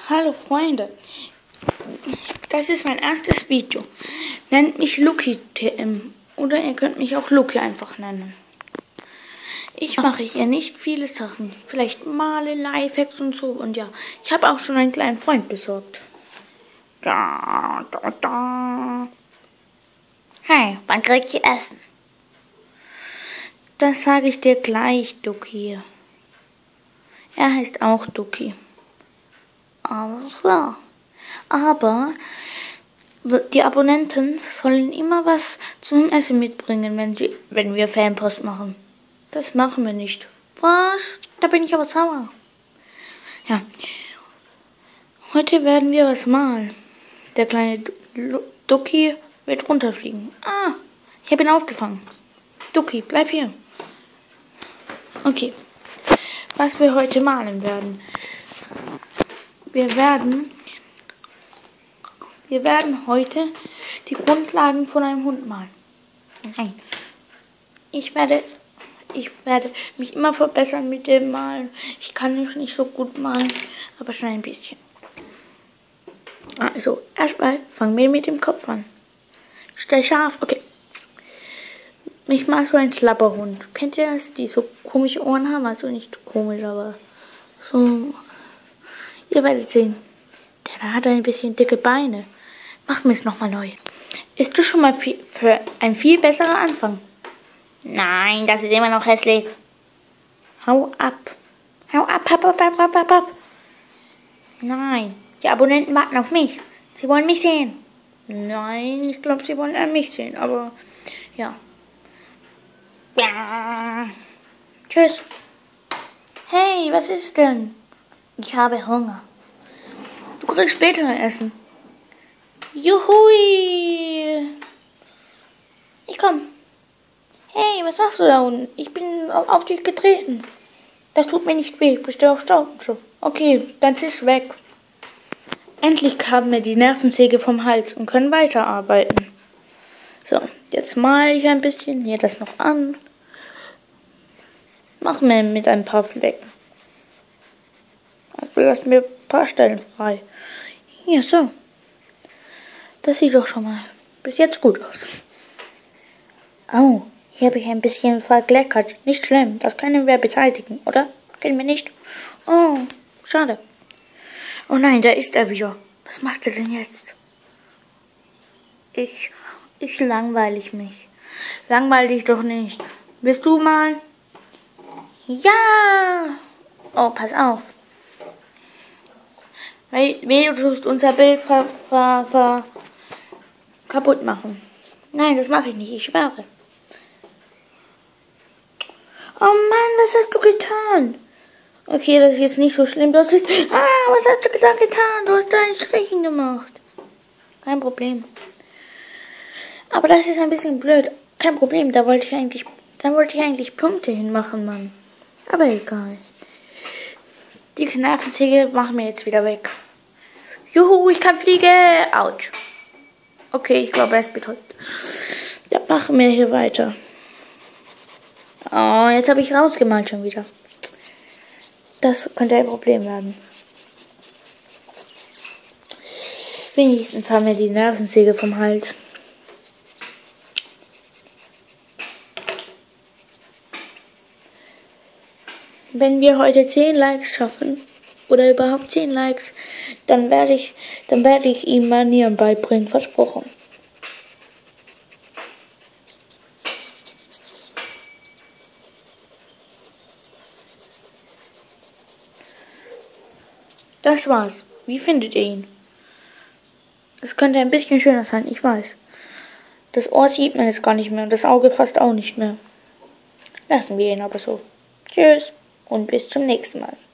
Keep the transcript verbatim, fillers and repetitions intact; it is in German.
Hallo Freunde, das ist mein erstes Video. Nennt mich Lucky T M oder ihr könnt mich auch Lucky einfach nennen. Ich mache hier nicht viele Sachen, vielleicht male, Lifehacks und so und ja, ich habe auch schon einen kleinen Freund besorgt. Da, da, da. Hey, wann krieg ich Essen? Das sage ich dir gleich, Ducky. Er heißt auch Ducky. Alles klar. Aber die Abonnenten sollen immer was zum Essen mitbringen, wenn, sie, wenn wir Fanpost machen. Das machen wir nicht. Was? Da bin ich aber sauer. Ja. Heute werden wir was malen. Der kleine Ducky wird runterfliegen. Ah, ich habe ihn aufgefangen. Ducky, bleib hier. Okay. Was wir heute malen werden. Wir werden, wir werden heute die Grundlagen von einem Hund malen. Nein. Ich werde, ich werde mich immer verbessern mit dem Malen. Ich kann noch nicht so gut malen, aber schon ein bisschen. Also, erstmal fangen wir mit dem Kopf an. Stell scharf, okay. Ich mag so einen Schlapperhund. Kennt ihr das? Die so komische Ohren haben, also nicht komisch, aber so. Ihr werdet sehen. Der hat ein bisschen dicke Beine. Machen wir es nochmal neu. Ist du schon mal viel, für ein viel besserer Anfang? Nein, das ist immer noch hässlich. Hau ab. Hau ab, ab, ab, ab, ab, ab, ab. Nein, die Abonnenten warten auf mich. Sie wollen mich sehen. Nein, ich glaube, sie wollen an mich sehen, aber ja. Ja. Tschüss. Hey, was ist denn? Ich habe Hunger. Du kriegst später Essen. Juhui. Ich komm. Hey, was machst du da unten? Ich bin auf dich getreten. Das tut mir nicht weh. Bist du auf Staub? Okay, dann zisch weg. Endlich haben wir die Nervensäge vom Hals und können weiterarbeiten. So, jetzt male ich ein bisschen hier das noch an. Machen wir mit ein paar Flecken. Also lassen wir ein paar Stellen frei. Hier, so. Das sieht doch schon mal bis jetzt gut aus. Oh, hier habe ich ein bisschen verkleckert. Nicht schlimm, das können wir beseitigen, oder? Können wir nicht? Oh, schade. Oh nein, da ist er wieder. Was macht er denn jetzt? Ich, ich langweile mich. Langweile dich doch nicht. Willst du mal? Ja! Oh, pass auf. Weil, du tust unser Bild ver, ver, ver, kaputt machen. Nein, das mache ich nicht, ich schwöre. Oh Mann, was hast du getan? Okay, das ist jetzt nicht so schlimm. Du hast nicht, ah, was hast du da getan? Du hast da einen Strichen gemacht. Kein Problem. Aber das ist ein bisschen blöd. Kein Problem, da wollte ich eigentlich, da wollte ich eigentlich Punkte hinmachen, Mann. Aber egal. Die Nervensäge machen wir jetzt wieder weg. Juhu, ich kann fliegen. Autsch. Okay, ich glaube, er ist betäubt. Dann machen wir hier weiter. Oh, jetzt habe ich rausgemalt schon wieder. Das könnte ein Problem werden. Wenigstens haben wir die Nervensäge vom Hals. Wenn wir heute zehn Likes schaffen, oder überhaupt zehn Likes, dann werde ich, dann werde ich ihm Manieren beibringen, versprochen. Das war's. Wie findet ihr ihn? Es könnte ein bisschen schöner sein, ich weiß. Das Ohr sieht man jetzt gar nicht mehr und das Auge fast auch nicht mehr. Lassen wir ihn aber so. Tschüss und bis zum nächsten Mal.